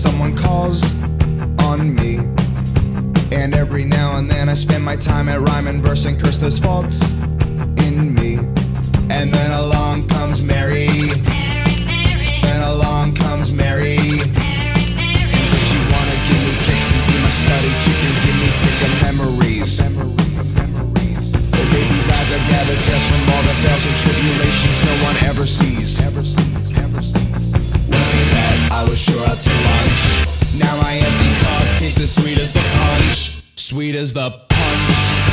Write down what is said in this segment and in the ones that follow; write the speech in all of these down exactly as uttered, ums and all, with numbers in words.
someone calls on me. And every now and then I spend my time at rhyme and verse and curse those faults in me. And then along comes Mary. Then along comes Mary. And does she wanna give me kicks and be my study chicken? Give me pick of memories. Or maybe rather gather tests from all the fails and tribulations no one ever sees. Ever sees, ever sees. When we met, I was sure out to lunch. Now my empty cup tastes as sweet as the punch. Sweet as the punch.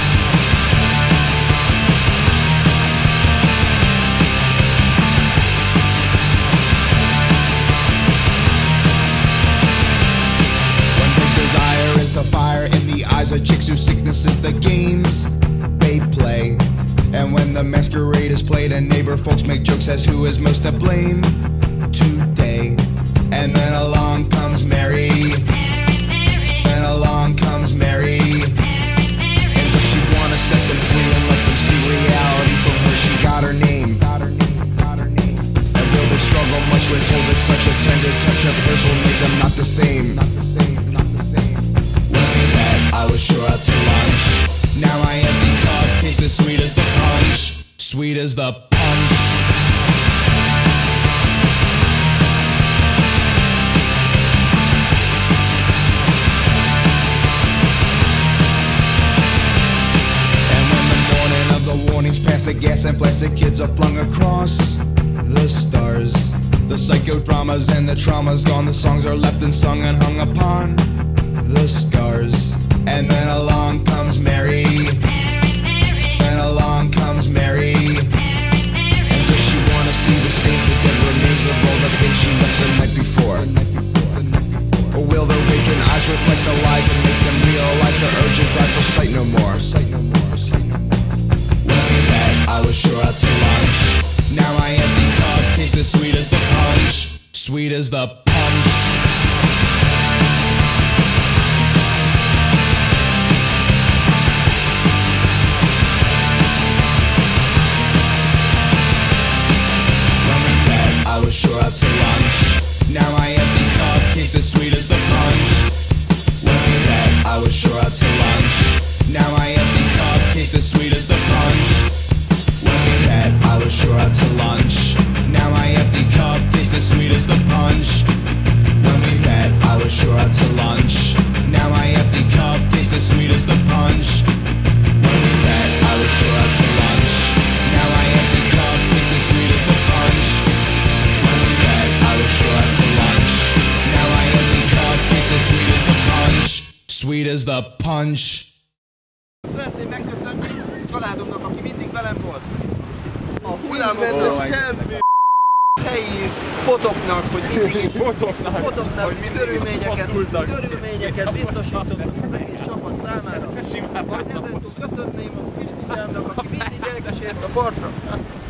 One big desire is the fire in the eyes of chicks whose sickness is the games they play. And when the masquerade is played and neighbor folks make jokes as who is most to blame today. And then along comes Mary. Then along comes Mary. And does she wanna set them free and let them see reality from where she got her name? Got her name, got her name. And will they struggle much when told that such a tender touch of hers will make them not the same? Not the same, not the same. When we met, I was sure out to lunch. Now my empty cup tastes as sweet as the punch. Sweet as the punch. And when the morning of the warnings pass, the gas and plastic kids are flung across the stars. The psychodramas and the trauma's gone. The songs are left and sung and hung upon the scars. And then along comes Mary. Then along comes Mary. And does she wanna see the stains, the dead remains of all the pain she left the night before? Or will their vacant eyes reflect the lies and make them realize her urgent drive for sight no more? Sight no more, sight no more. When we met, I was sure out to lunch. Now my empty cup tastes as sweet as the punch. Sweet as the punch. I was sure out to lunch. Now my empty cup tastes as sweet as the punch. When we met, I was sure out to lunch. Now my empty cup tastes as sweet as the punch. When we met, I was sure out to lunch. Now my empty cup tastes as sweet as the punch. When we met, I was sure out to lunch. Now my empty cup tastes as sweet as the punch. When we met, I was sure out to lunch. Now my empty cup tastes as sweet as the punch. Sure out to lunch. Now my empty cup tastes as sweet as the punch. Sweet as the punch. Szeretném megköszönni családomnak, aki mindig velem volt. A hullámoknak, semmi helyi spotoknak, hogy mindig spotoknak, spotoknak hogy mindig körülményeket, körülményeket biztosítottak az egész csapat számára. Majd ezentúl köszönném a kiskutyámnak, aki mindig elkísért a partra.